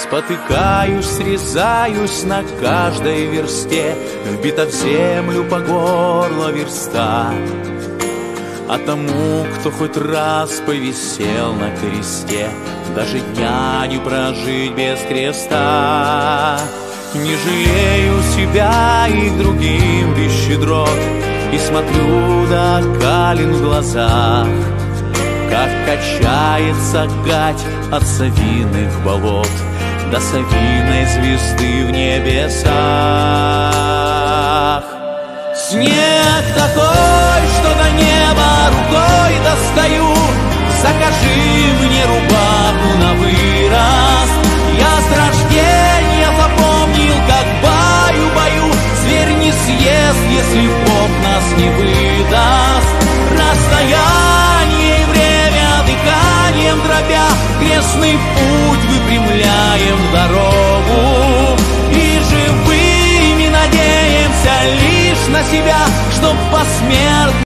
Спотыкаюсь, срезаюсь на каждой версте, вбита в землю по горло верста. А тому, кто хоть раз повисел на кресте, даже дня не прожить без креста. Не жалею себя и к другим без щедрот, и смотрю до калин в глазах, как качается гать от совиных болот до совиной звезды в небесах. Снег такой, что до неба рукой достаю. Закажи мне рубаху на вырост. Я с рождения запомнил, как баю-баю. Зверь не съест, если Бог нас не выдаст. Расстояние и время дыханием дробя, крестный путь выпрямляем дорогу. И живыми надеемся лишь на себя, чтоб посмертно